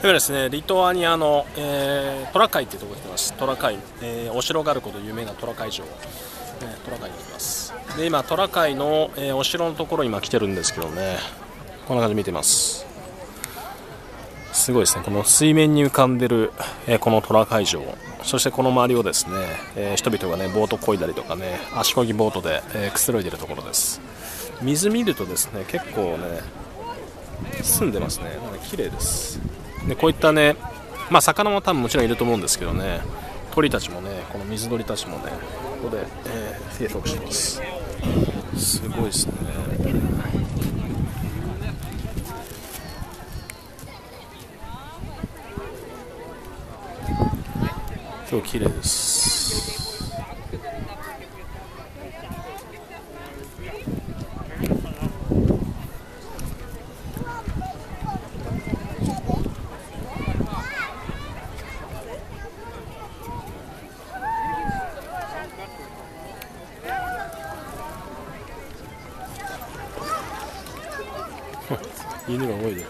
はですね、リトアニアの、トラカイというところに来ます。トラカイ、お城があることで有名なトラカイ城、トラカイに来ます。で今トラカイの、お城のところに今来てるんですけどね、こんな感じで見てます。すごいですね、この水面に浮かんでる、このトラカイ城、そしてこの周りをですね、人々がねボート漕いだりとかね、足漕ぎボートで、くつろいでるところです。水見るとですね、結構ね澄んでますね。なんか綺麗です。でこういったね、まあ魚も多分もちろんいると思うんですけどね、鳥たちもね、この水鳥たちもね、ここで、生息してます。すごいですね。今日綺麗です。犬が泳いでる。